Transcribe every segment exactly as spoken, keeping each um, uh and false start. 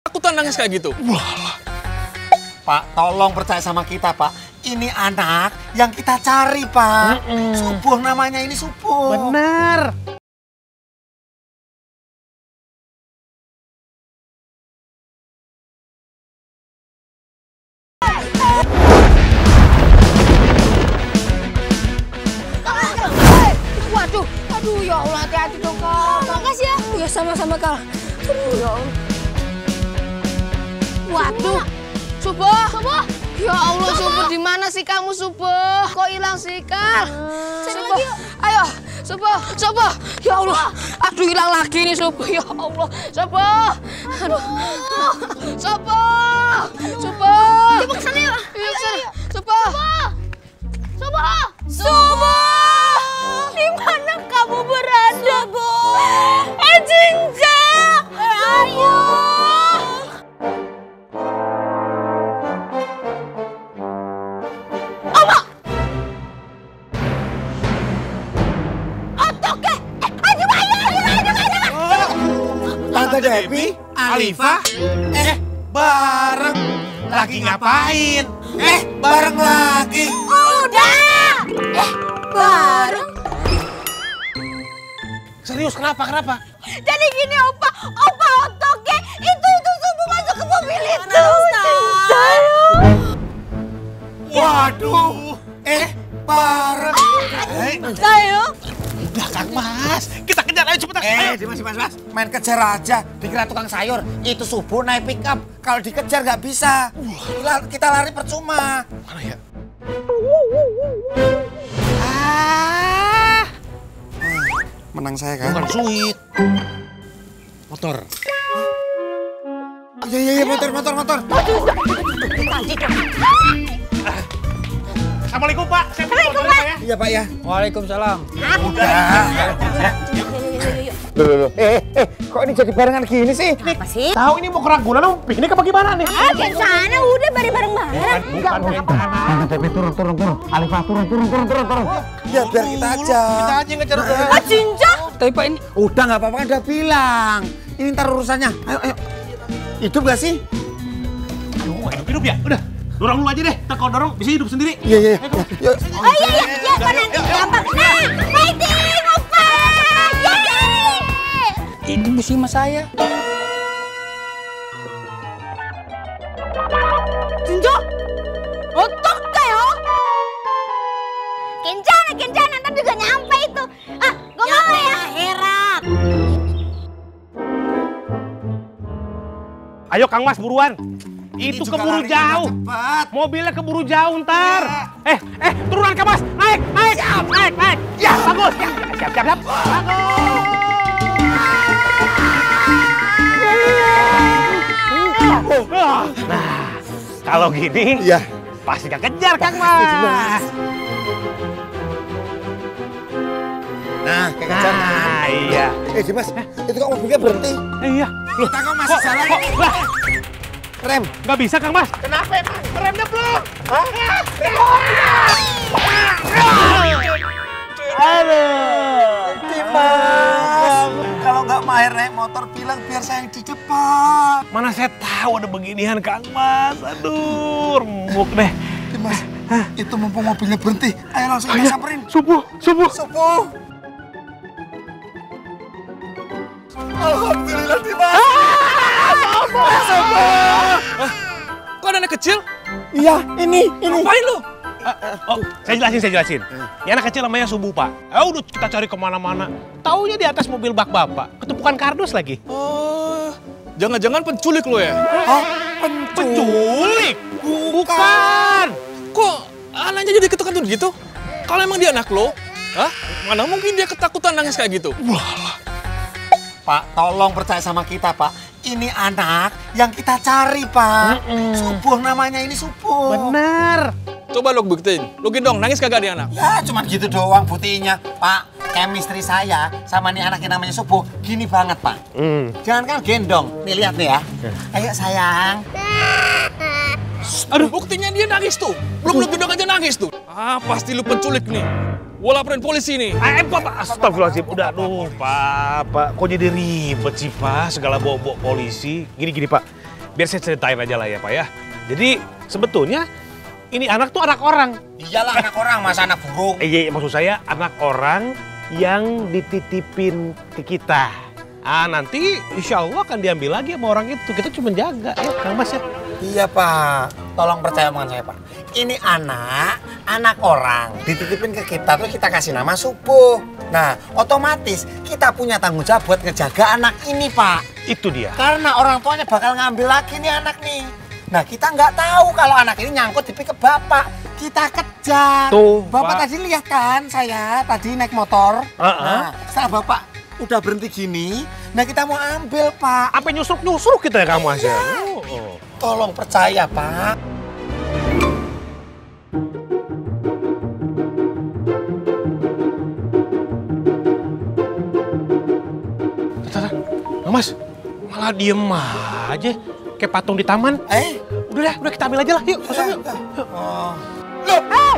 ketakutan nangis kayak gitu. Wah. Pak, tolong percaya sama kita, Pak. Ini anak yang kita cari, Pak. Mm -mm. Subuh namanya ini Subuh. Benar. Waduh, aduh ya Allah, hati-hati dong Kak. Makasih ya. Ya sama-sama Kak. Aduh ya Allah. Waduh, Subuh. Subuh. Ya Allah, Subuh di mana sih kamu Subuh? Kok hilang sih Kak? Subuh, ayo Subuh, Subuh. Ya Allah, aduh hilang lagi nih Subuh. Ya Allah, Subuh. Aduh, Subuh, Subuh. Coba kesana yuk. Yuk kesana. Subuh. Subuh. Subuh. Di mana kamu berada? Subuh. Eh, Jinja. Ayo. Oma. Otoke. Eh, ayo, ayo, ayo, ayo, ayo. Tante Debbie, Alifa, eh bareng. Lagi ngapain? Eh bareng lagi. Udah. Eh, bareng. Serius, kenapa, kenapa? Jadi gini Opa, Opa Otoke itu itu Subuh masuk ke mobil itu. Waduh, eh bareng. Eh, Ayo. Udah, Kang Mas. Kita kejar, ayo cepetan. eh Dimas, Dimas, Mas. Main kejar aja. Dikira tukang sayur. Itu Subuh naik pick up. Kalau dikejar nggak bisa. Kita, kita lari percuma. Mana ya? Ah. Menang saya kan? Bukan suit. Motor. Iya, iya, iya, motor, motor, motor. Assalamualaikum, Pak. Saya Assalamualaikum, Pak. Ya. Iya, Pak ya. Waalaikumsalam. Udah. Loh, loh, loh. Eh, eh, kok ini jadi barengan gini sih? Apa sih? Tahu ini mau ke Ragunan, mau piknik apa gimana nih? Ah, ke sana udah bareng-bareng. Bukan, bukan. Tante Debbie turun, turun, turun. Alifa turun, turun, turun, turun, turun. Ya biar kita aja. Kita aja yang ngejar udah. Ah, Jinja. Tapi Pak ini Udah nggak apa-apa, kan udah bilang. Ini ntar urusannya. Ayo, ayo. Hidup gak sih? Aduh, hidup, hidup ya. Udah, dorong dulu aja deh. Ntar kalau dorong bisa hidup sendiri. Iya, iya. Yuk. Oh iya iya, ya kok nanti gampang. Nah, fighting Opa. Yeay. ini musim saya. Jinja. Otoke yo. Kencana, kencana, ntar juga nyampe itu. Ah, gue mau ya. Herat. Ayo Kang Mas buruan. Itu juga keburu larinya jauh. cepat. Mobilnya keburu jauh ntar. Eh, eh, turunan Kang Mas. Naik, naik, naik, naik. Ya, bagus. Ya, siap, siap, siap. Bagus. Nah, kalau gini, Iya. pasti gak kejar Kang Mas. Nah, kayak kejar. Nah, iya. Eh, Dimas, itu kok mobilnya berhenti? Eh, iya. Loh, Kita kok masih jalan? kok, lah, Rem. nggak bisa Kang Mas. Kenapa emang? Remnya belum. Hah? Aduh. Dimas. Kalau nggak mahir naik motor, bilang biar saya yang di depan. Mana saya tahu ada beginian Kang Mas. Aduh, remuk deh. Dimas, itu mumpung mobilnya berhenti. Ayo langsung kita samperin. Subuh, subuh. Subuh. Alhamdulillah, Dimas. Kok ada anak kecil? Iya, ini, ini. Ngapain lu? Oh, saya jelasin, saya jelasin. Ya anak kecil namanya Subuh, Pak. Eh, udah kita cari kemana-mana. Taunya di atas mobil bak bapak. Ketumpukan kardus lagi. Oh, jangan-jangan penculik lo ya? Oh, penculik. Penculik? Bukan. Kok anaknya jadi ketukar gitu? Kalau emang dia anak lo, hah? Mana mungkin dia ketakutan nangis kayak gitu? Pak, tolong percaya sama kita, Pak. Ini anak yang kita cari, Pak. Mm -mm. Subuh namanya ini Subuh. Benar. Coba lo buktiin. Lo gendong, nangis kagak dia anak? Ya, cuman gitu doang buktinya. Pak, chemistry saya sama nih anak yang namanya Subuh gini banget, Pak. Mm. Jangan kan gendong. Nih, lihat nih ya. Ayo, sayang. Aduh, buktinya dia nangis tuh. Belum lo gendong aja nangis tuh. Ah, pasti lu penculik nih. Gua laporin polisi nih. Eh, Pak, astagfirullahaladzim. Udah, aduh, Pak, Pak. Kok jadi ribet sih, Pak? Segala bawa-bawa polisi. Gini-gini, Pak. biar saya ceritain aja lah ya Pak ya. Jadi sebetulnya ini anak tuh anak orang. Iyalah anak orang, masa anak burung. Eh, iya, maksud saya anak orang yang dititipin ke kita. Ah, nanti insya Allah akan diambil lagi sama orang itu. Kita cuma jaga ya, Kang Mas ya. Iya Pak, tolong percaya omongan saya Pak. Ini anak, anak orang dititipin ke kita terus kita kasih nama Subuh. Nah, otomatis kita punya tanggung jawab buat ngejaga anak ini Pak. Itu dia. Karena orang tuanya bakal ngambil lagi nih anak nih. Nah, kita nggak tahu kalau anak ini nyangkut di ke bapak. Kita kejar. Tuh, Bapak Pak. tadi lihat kan saya tadi naik motor. Uh-uh. Nah, setelah Bapak udah berhenti gini, nah kita mau ambil Pak. Apa nyusruk-nyusruk kita ya Kang Mas ya? Oh, oh. Tolong percaya Pak. Tata, Kang Mas, malah diem aja kayak patung di taman. Eh, Udah deh, udah kita ambil aja lah, yuk. Masuk yuk. oh. Loh.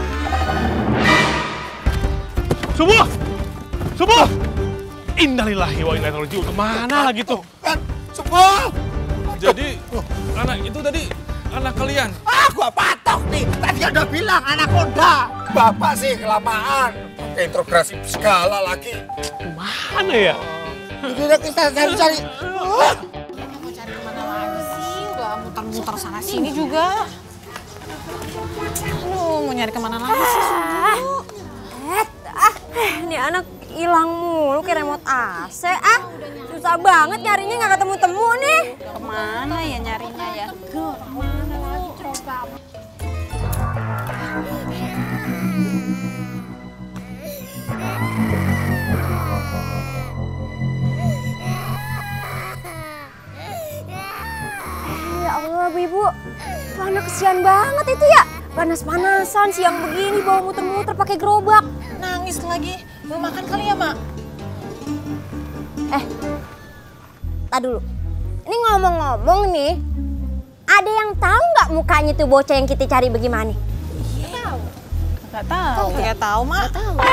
Subuh! Subuh! Innalillahi wa inna ilaihi raji'un. Kemana lagi tuh? Kan, Subuh. Jadi anak itu tadi anak kalian. Ah, gua patok nih. Tadi udah bilang anak Honda. Bapak sih kelamaan. Integrasi segala lagi. Mana ya? Udah kita cari-cari. Oh. Mau cari kemana lagi sih? Udah muter-muter sana sini juga. Aduh, mau nyari kemana lagi sih, Subuh? Eh, ah, ini anak hilang mulu kayak remote A C. Ah, susah banget nyarinya nggak ketemu-temu nih. Kemana ya nyarinya ya? Kemana lagi coba? Ya Allah, Bu Ibu. Tuh anak kesian banget itu ya. Panas-panasan siang begini bawa muter-muter pakai gerobak. Nangis lagi. Belum makan kali ya, Mak? Eh, tak dulu. Ini ngomong-ngomong nih, ada yang tahu nggak mukanya tuh bocah yang kita cari bagaimana? Gak tahu. Gak tahu, Mak. Gak tahu.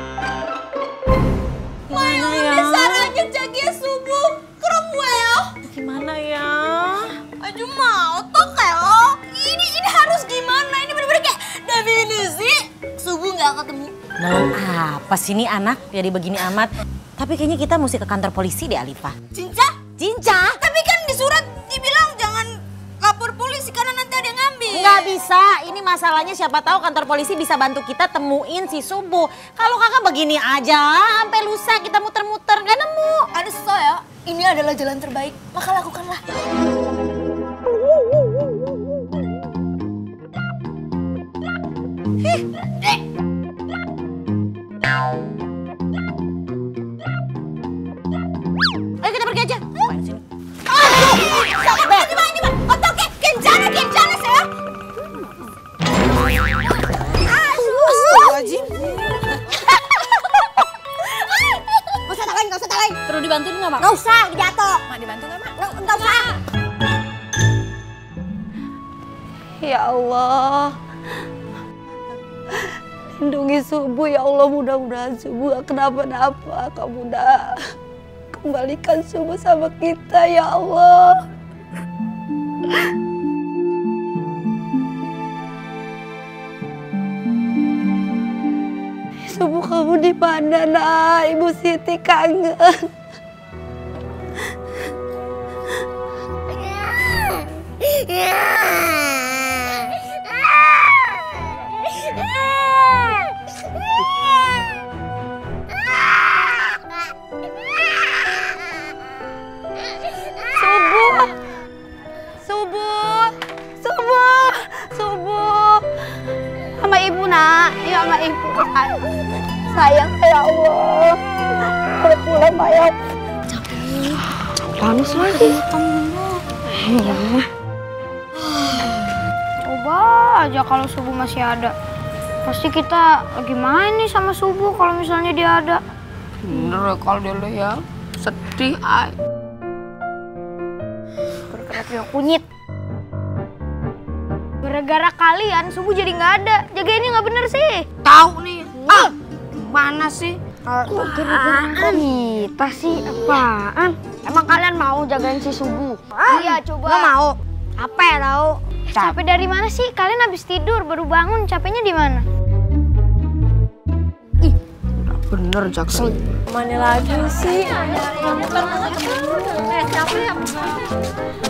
Mana ya? aja jaga subuh. Kerem ya. Gimana ya? Aduh mau toh kalau ini ini harus gimana? Ini bener-bener kayak definisi subuh nggak ketemu. Nah, apa sih ini anak jadi begini amat? Tapi kayaknya kita mesti ke kantor polisi deh, Alifa. Cinca? Cinca? Tapi kan di surat dibilang jangan lapor polisi karena nanti ada yang ngambil. Nggak bisa, ini masalahnya siapa tahu kantor polisi bisa bantu kita temuin si Subuh. Kalau kakak begini aja, sampai lusa kita muter-muter, nggak nemu. Ada so ya, ini adalah jalan terbaik, maka lakukanlah. Hih, eh. Ayo kita pergi aja. Apaan sih ini? Aduh, sakit banget nih, Mbak. Ini, Mbak. Otaknya kencana, kencana, saya. Astagfirullahaladzim. Gak usah talain, gak usah talain. Perlu dibantuin nggak, Mak? Gak usah, jatuh. Mak dibantu nggak, Mak? Gak, gak usah. Ya Allah. Lindungi Subuh ya Allah, mudah-mudahan Subuh gak kenapa-napa. Kamu udah kembalikan Subuh sama kita ya Allah. Subuh kamu di mana nak? Ibu Siti kangen. Subuh, Subuh, Subuh, Subuh. Sama ibu nak, ya sama ibu. Sayang ya Allah. Udah pulang ya. Panas lagi. Coba aja kalau Subuh masih ada. Pasti kita lagi main nih sama Subuh kalau misalnya dia ada. Bener kalau dia ada ya. Sedih ay. Bergerak dia kunyit. Gara-gara kalian Subuh jadi nggak ada. Jagainnya nggak bener sih. Tahu nih. Ah, mana sih? Kok gara-gara kita sih? Apaan? Emang kalian mau jagain si Subuh? Iya, coba. Nggak mau. Apa ya tahu? Capek dari mana sih? Kalian habis tidur, baru bangun. Capeknya di mana? Ih, udah bener jaga. Mana lagi sih? Eh, siapa ya?